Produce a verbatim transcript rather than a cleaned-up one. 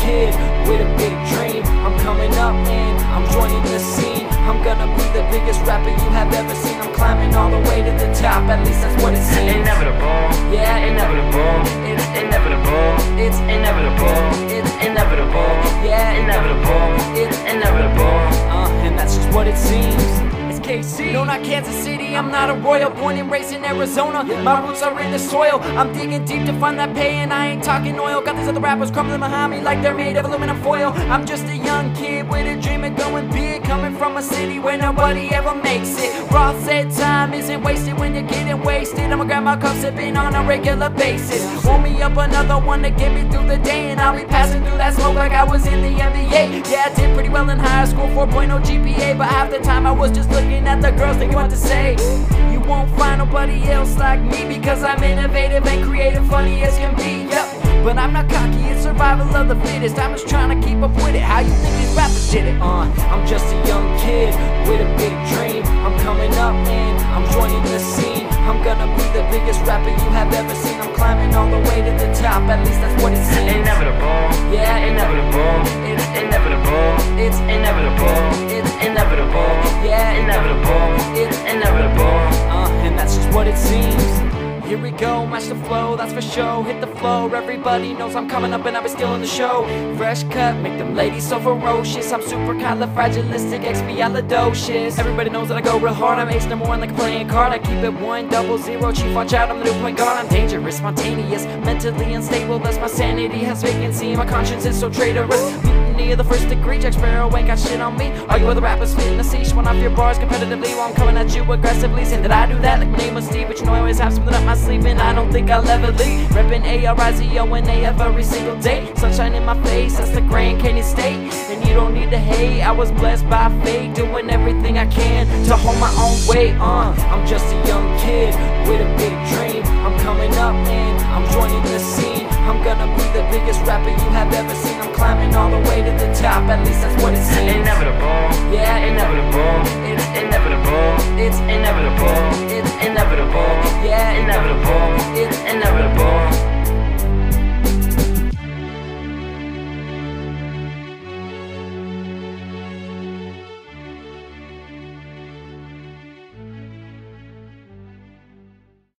kid with a big dream. I'm coming up and I'm joining the scene. I'm gonna be the biggest rapper you have ever seen. I'm climbing all the way to the top, at least that's what it seems. Inevitable, Yeah, inevitable, it's inevitable, It's inevitable, it's inevitable, Yeah, inevitable, it's inevitable. Uh, and that's just what it seems. It's K C. No, not Kansas City, I'm not a royal. Born and raised in Arizona, my roots are in the soil. I'm digging deep to find that pay, and I ain't talking oil. Got these other rappers crumbling behind me like they're made of aluminum foil. I'm just a young kid with a dream of going big, coming from a city where nobody ever makes it. Ross said time isn't wasted when you're getting wasted. I'ma grab my cup, sipping on a regular basis. Roll me up another one to get me through the day, and I'll be passing through that smoke like I was in the N B A. Yeah, I did pretty well in high school, four point oh G P A, but half the time I was just looking at the girls thinking what to say. You won't find nobody else like me, because I'm innovative and creative, funny as can be. Yep, but I'm not cocky, it's survival of the fittest. I'm just trying to keep up with it. How you think these rappers did it? Uh, I'm just a young kid with a big dream. I'm coming up and I'm joining the scene. I'm gonna be the biggest rapper you have ever seen. I'm climbing all the way to the top, at least that's what it seems. Inevitable, Yeah, inevitable, it's inevitable, It's inevitable, it's inevitable, Yeah, inevitable, it's inevitable. Uh, and that's just what it seems. Here we go, match the flow, that's for show. Hit the floor, everybody knows I'm coming up and I'll be stealing the show. Fresh cut, make them ladies so ferocious. I'm super califragilistic, expialidocious. Everybody knows that I go real hard, I'm ace number one like a playing card. I keep it one, double zero, chief, watch out, I'm the new point guard. I'm dangerous, spontaneous, mentally unstable, thus my sanity has vacancy. My conscience is so traitorous, mutiny of the first degree. Jack Sparrow ain't got shit on me. All you other rappers spitting the siege, one off your bars competitively while I'm coming at you aggressively. Saying that I do that like my name was Steve, but you know I always have something up my sleeve, and I don't think I'll ever leave. Reppin' A R I Z O N A F every single day. Sunshine in my face, that's the Grand Canyon State. And you don't need to hate, I was blessed by fate, doing everything I can to hold my own weight. Uh, I'm just a young kid with a big dream. I'm coming up and I'm joining the scene. I'm gonna be the biggest rapper you have ever seen. I'm climbing all the way to the top, at least that's what it seems. Inevitable, Yeah, inevitable, it's inevitable, It's inevitable, it's inevitable, Yeah, inevitable, it's inevitable.